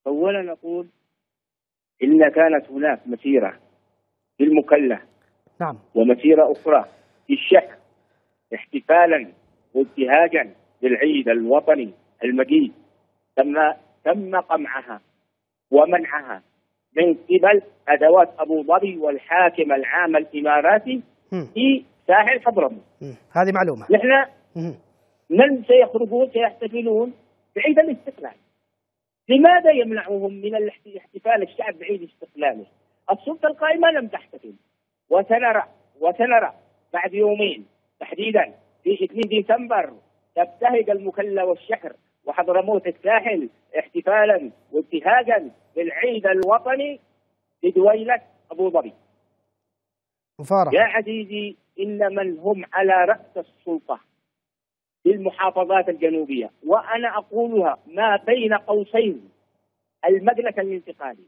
أولا نقول إن كانت هناك مسيرة للمكلف نعم ومسيرة أخرى للشك احتفالا وابتهاجا بالعيد الوطني المجيد، تم قمعها ومنعها من قبل أدوات أبو ظبي والحاكم العام الإماراتي في ساحل حضرموت. هذه معلومة. نحن من سيخرجون سيحتفلون بعيد الاستقلال. لماذا يمنعهم من الاحتفال الشعب بعيد استقلاله؟ السلطة القائمة لم تحتفل، وسنرى بعد يومين تحديدا في 2 ديسمبر تبتهج المكلا والشحر وحضرموت الساحل احتفالا وابتهاجا بالعيد الوطني لدويلة أبو ظبي. يا عزيزي، إن من هم على رأس السلطة في المحافظات الجنوبية، وأنا أقولها ما بين قوسين المجلس الانتقالي،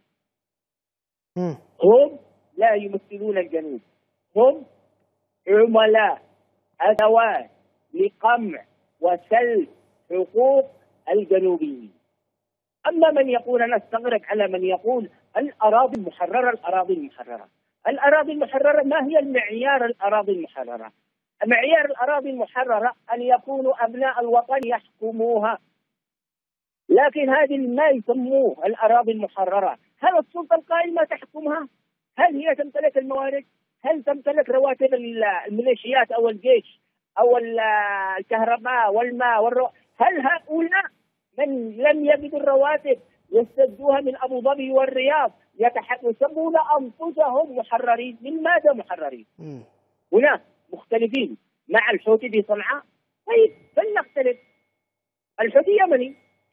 هم لا يمثلون الجنوب، هم عملاء أدوات لقمع وسلب حقوق الجنوبيين. أما من يقول، أنا استغرب على من يقول الأراضي المحررة، الأراضي المحررة. الأراضي المحررة ما هي المعيار؟ الأراضي المحررة، معيار الأراضي المحررة أن يكونوا أبناء الوطن يحكموها، لكن هذه ما يسموه الأراضي المحررة. هل السلطة القائمة تحكمها؟ هل هي تمتلك الموارد؟ هل تمتلك رواتب الميليشيات أو الجيش أو الكهرباء والماء هل هؤلاء من لم يجدوا الرواتب يستدوها من أبو ظبي والرياض يسمون أنفسهم محررين؟ من ماذا محررين؟ هنا مختلفين مع الحوثي في صنعاء. طيب فلنختلف، الحوثي يمني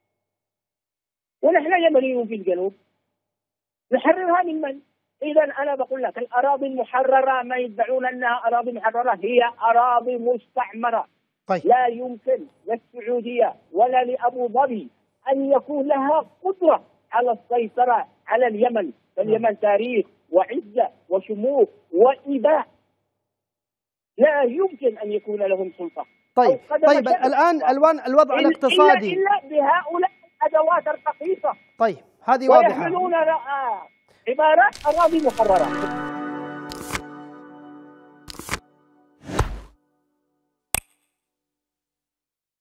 ونحن يمنيون في الجنوب، نحررها من من؟ إذا أنا بقول لك الأراضي المحررة ما يدعون أنها أراضي محررة، هي أراضي مستعمرة. طيب. لا يمكن للسعودية ولا لأبو ظبي أن يكون لها قدرة على السيطرة على اليمن، فاليمن تاريخ وعزة وشموخ وإباء، لا يمكن أن يكون لهم سلطة. طيب الآن الوضع الاقتصادي إلا بهؤلاء الأدوات الرخيصة. طيب هذه واضحة. ويحملون عبارات أراضي محررة.